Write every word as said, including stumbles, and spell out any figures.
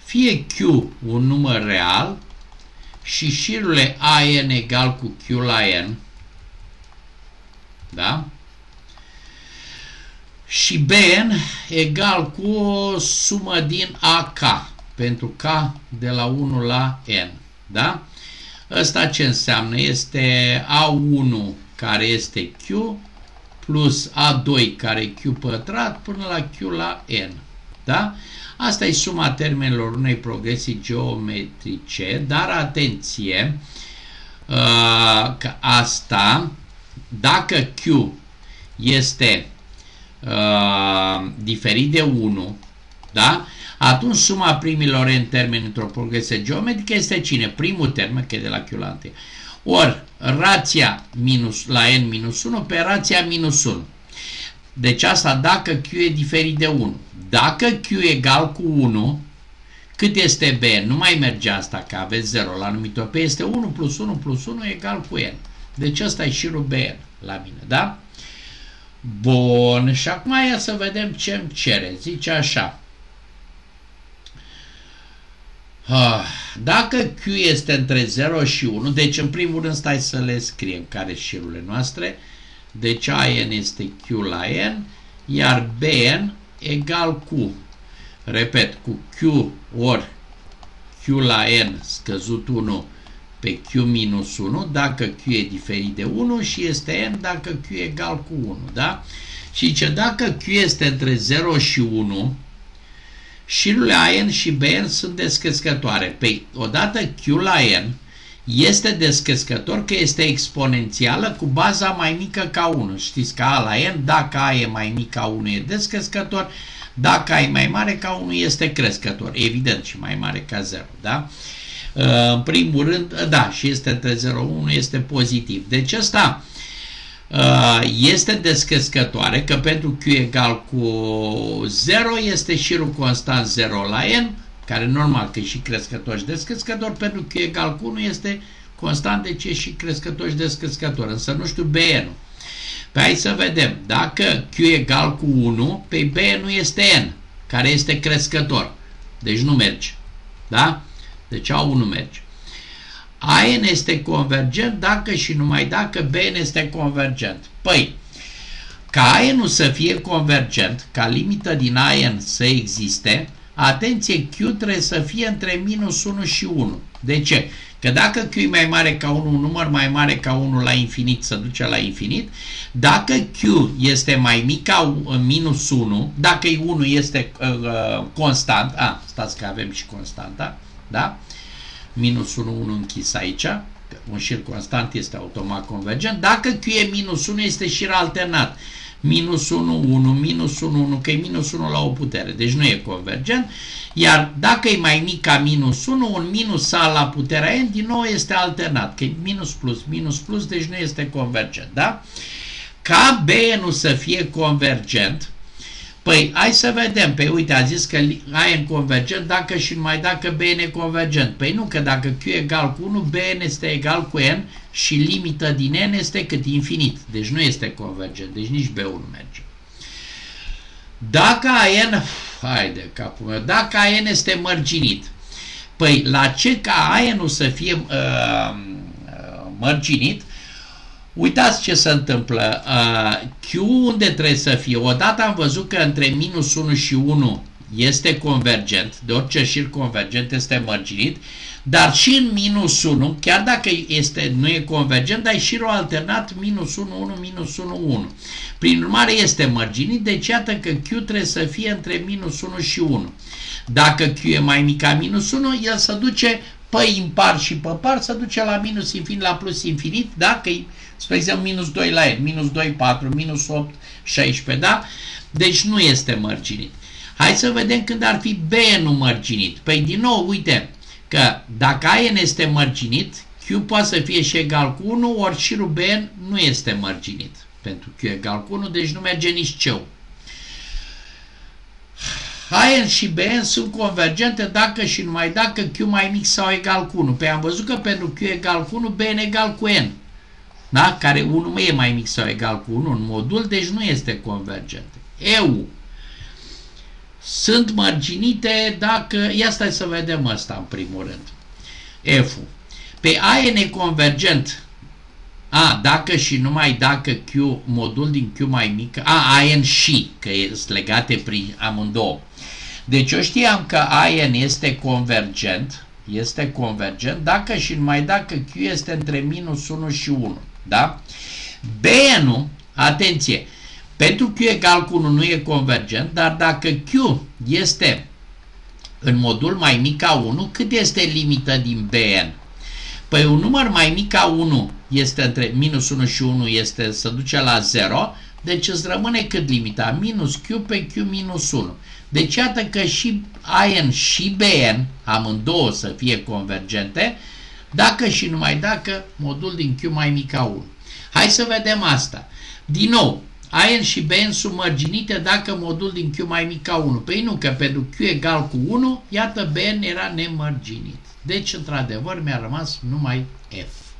fie Q un număr real și șirurile A N egal cu Q la N, da? Și B N egal cu o sumă din A K, pentru K de la unu la N, da? Ăsta ce înseamnă? Este A unu care este Q plus A doi care e Q pătrat până la Q la N, da? Asta e suma termenilor unei progresii geometrice, dar atenție că asta, dacă Q este uh, diferit de unu, da? Atunci suma primilor n termeni într-o progresie geometrică este cine? Primul termen, că e de la Q la întâi. Ori rația minus, la n minus unu pe rația minus unu. Deci asta dacă Q e diferit de unu. Dacă Q e egal cu unu, cât este B? Nu mai merge asta, că aveți zero la numitor. P este unu plus unu plus unu egal cu N. Deci ăsta e șirul B N la mine, da? Bun, și acum ia să vedem ce îmi cere. Zice așa. Dacă Q este între zero și unu, deci în primul rând stai să le scriem care sunt șirurile noastre. Deci A N este Q la N, iar B N egal cu, repet, cu Q ori Q la N scăzut unu pe Q minus unu, dacă Q e diferit de unu, și este N dacă Q e egal cu unu, da? Și zice, dacă Q este între zero și unu, șirurile A N și B N sunt descrescătoare. Păi, odată Q la N este descrescător că este exponențială cu baza mai mică ca unu. Știți că A la N, dacă A e mai mic ca unu e descrescător, dacă A e mai mare ca unu este crescător. Evident, și mai mare ca zero, da? În primul rând, da, și este între zero și unu, este pozitiv. Deci ăsta este descrescătoare, că pentru Q egal cu zero este șirul constant zero la N, care normal că e și crescător și descrescător, pentru Q egal cu unu este constant, deci e și crescător și descrescător, însă nu știu B N-ul. Păi hai să vedem, dacă Q egal cu unu, pe B N-ul este N, care este crescător, deci nu merge, da? Deci A unu merge. A N este convergent dacă și numai dacă B N este convergent. Păi, ca A N-ul să fie convergent, ca limită din A N să existe, atenție, Q trebuie să fie între minus unu și unu. De ce? Că dacă Q e mai mare ca unu, un număr mai mare ca unu la infinit se duce la infinit. Dacă Q este mai mic ca minus unu, dacă e unu este uh, constant, a, stați că avem și constanta, da? Minus unu, unu închis aici, că un șir constant este automat convergent. Dacă Q e minus unu, este șir alternat. Minus unu, unu, minus unu, unu, că e minus unu la o putere, deci nu e convergent. Iar dacă e mai mic ca minus unu, un minus A la puterea N, din nou este alternat, că e minus plus, minus plus, deci nu este convergent, da? Ca B N-ul să fie convergent, păi, hai să vedem. Păi, uite, a zis că A N convergent dacă și numai dacă B N e convergent. Păi nu, că dacă Q e egal cu unu, B N este egal cu N și limită din N este cât? Infinit. Deci nu este convergent. Deci nici B unu merge. Dacă A N, haide, capul meu, dacă A N este mărginit, păi, la ce ca A N-ul să fie uh, uh, mărginit, uitați ce se întâmplă. Q unde trebuie să fie? Odată am văzut că între minus unu și unu este convergent, de orice șir convergent este mărginit, dar și în minus unu, chiar dacă este, nu e convergent, dar e șirul alternat minus unu, unu, minus unu, unu. Prin urmare este mărginit, deci iată că Q trebuie să fie între minus unu și unu. Dacă Q e mai mic ca minus unu, el se duce pe impar și pe par, se duce la minus infinit, la plus infinit, dacă e, spre exemplu, minus doi la N, minus doi, patru, minus opt, șaisprezece, da? Deci nu este mărginit. Hai să vedem când ar fi B N-ul mărginit. Păi, din nou, uite, că dacă A N este mărginit, Q poate să fie și egal cu unu, ori șirul B N nu este mărginit. Pentru Q egal cu unu, deci nu merge nici C-ul. A N și B N sunt convergente dacă și numai dacă Q mai mic sau egal cu unu. Păi am văzut că pentru Q egal cu unu, B N egal cu N. Da? Care unu e mai mic sau egal cu unu în modul, deci nu este convergent. E U sunt mărginite dacă... Ia stai să vedem asta în primul rând. F-ul. Pe A e neconvergent. A, dacă și numai dacă Q, modul din Q mai mic, A, A N și, că sunt legate prin amândouă. Deci eu știam că A N este convergent, este convergent, dacă și numai dacă Q este între minus unu și unu. Da? B N-ul, atenție, pentru Q egal cu unu nu e convergent, dar dacă Q este în modul mai mic ca unu, cât este limita din B N? Păi un număr mai mic ca unu este între minus unu și unu, este, se duce la zero, deci îți rămâne cât limita? Minus Q pe Q minus unu. Deci iată că și A N și B N, amândouă să fie convergente, dacă și numai dacă modul din Q mai mic ca unu. Hai să vedem asta. Din nou, A N și B N sunt mărginite dacă modul din Q mai mic ca unu. Păi nu, că pentru Q egal cu unu, iată B N era nemărginit. Deci, într-adevăr, mi-a rămas numai F.